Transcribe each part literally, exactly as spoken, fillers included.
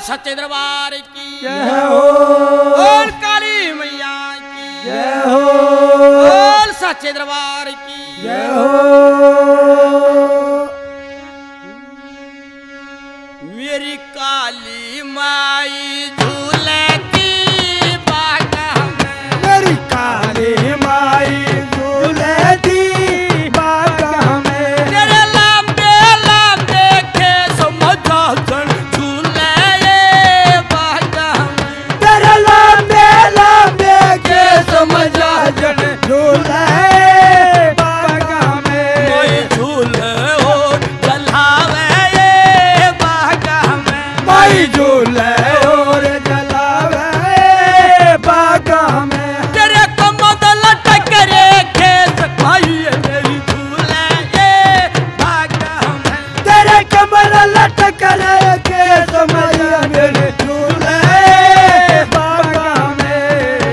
सच्चे दरबार की जय हो। बोल काली मैया की जय हो। बोल सच्चे दरबार की जय हो। मेरी काली माई झूलती बागा में, मेरी काली माई झूलती बागा में, तेरे लंबे लंबे केस मजाजन झूले बागा में, तेरे लंबे लंबे केस मजाजन झूले बागा में, कोई झूले और जलावे बागा में, माई झूले और जलावे बागा में, तेरे कमर लटक रे केस माई मेरी झूले बागा में, तेरे कमर लटक रे केस मैया मेरे झूले बागा में।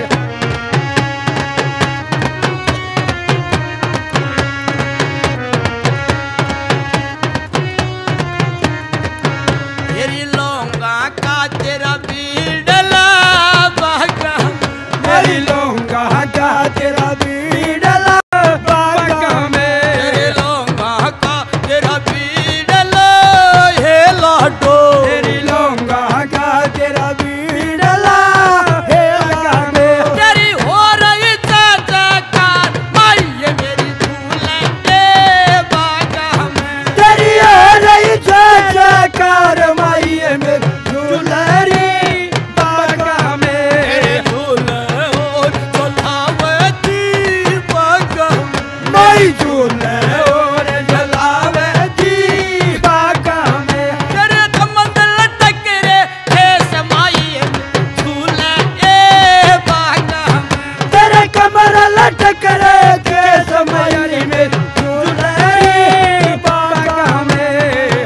तेरी लौंगा का तेरा बीड़ला बागा में, मेरी लौंगा का तेरा बीड़ला बागा में, तेरे लौंगा का तेरा बीड़ला हे लाडो, तेरी लौंगा का तेरा बीड़ला हे बागा में, तेरी हो रही जयकार माई ये मेरी झूले बागा में, तेरी हो रही जय जयकार माई मेरे झूलरी बागा में, तेरे झूले और जलावती बागा में, माई झूले और जलावे जी बागा में, तेरे कमंद लटक रे केस माई ये झूले बागा में, तेरे कमर लटक रे केस मैया मेरे झूलरी बागा में।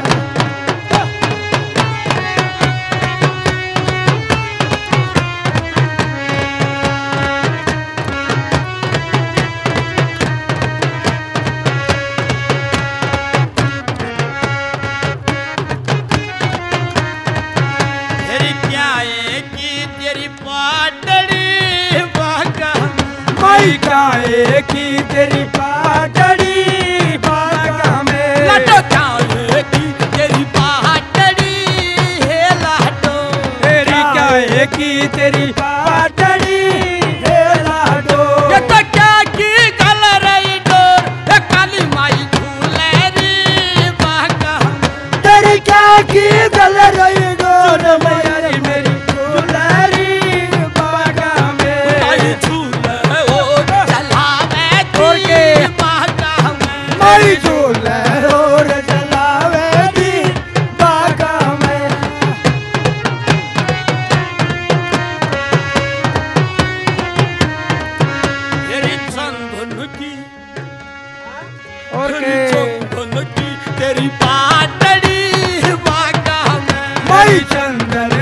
तेरी प्याए की तेरी पाटड़ी बागा में, माई काए की तेरी पाटड़ी बागा में, लटकाए की तेरी पाटड़ी हे लाडो, तेरी काए की तेरी पाटड़ी हे लाडो, ये तो क्या की गल रही डोर ये काली माई झूले री बागा में, तेरी क्या की गल रही डोर मैया मेरी झूलरी बागा में, माई झूले ओ जलावे दी बागा में, माई झूले और जलावे दी बागा में। तेरी चंदन की और तेरी के चंदन की तेरी पाटड़ी बागा में, माई चंदन